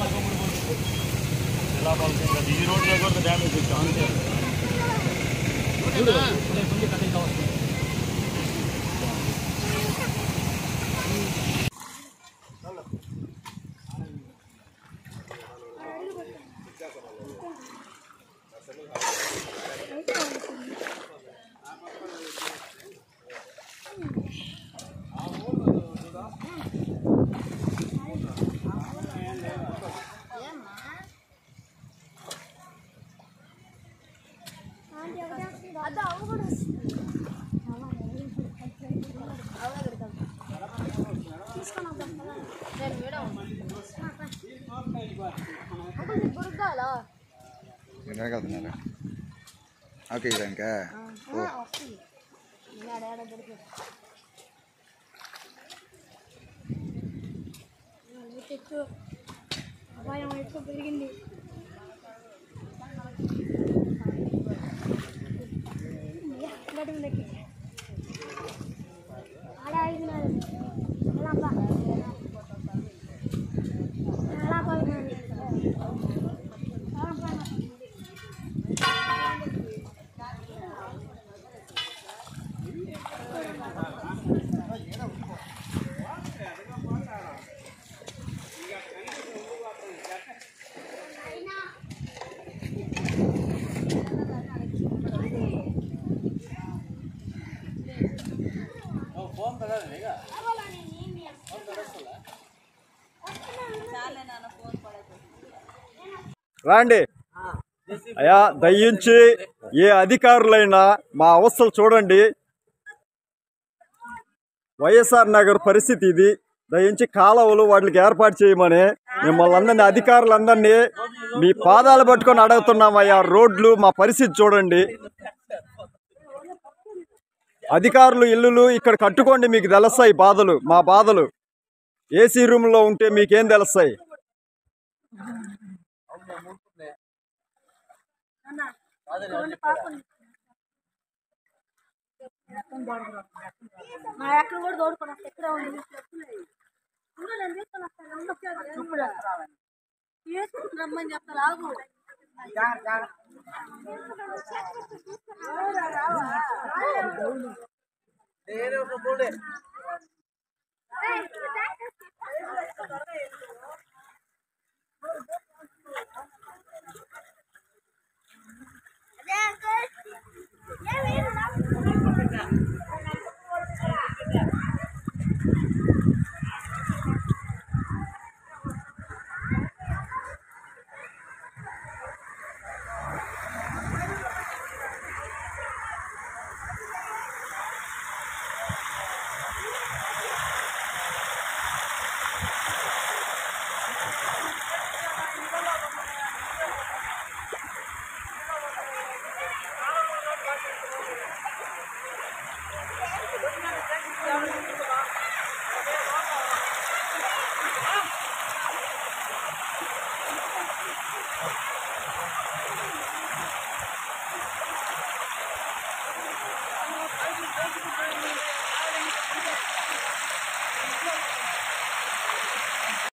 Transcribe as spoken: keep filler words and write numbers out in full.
ఈ రోడ్లో కూడా డ్యామేజ్ వచ్చాం అంతే. వెళ్తున్నారా ఓకే ఇంకా అపాయం ఎక్కువ పెరిగింది. ఆడ ఆగినారు ఎలా ఎలా పోయినారు. రాండి అయ్యా, దయించి ఏ అధికారులైనా మా అవస్థలు చూడండి. వైఎస్ఆర్ నగర్ పరిస్థితి ఇది. దయించి కాలువలు వాటికి ఏర్పాటు చేయమని మిమ్మల్ని అందరినీ అధికారులందరినీ మీ పాదాలు పట్టుకొని అడుగుతున్నామయ్యా. రోడ్లు మా పరిస్థితి చూడండి. అధికారులు ఇల్లులు ఇక్కడ కట్టుకోండి, మీకు తెలుస్తాయి బాధలు, మా బాధలు. ఏసీ రూమ్లో ఉంటే మీకేం తెలుస్తాయి? మా ఎక్కడ కూడా తోడుకొని వస్తే ఎక్కడ ఉంది నేను తీసుకొని వస్తాను. తీసుకుంటున్నామని చెప్తారు. ఆగు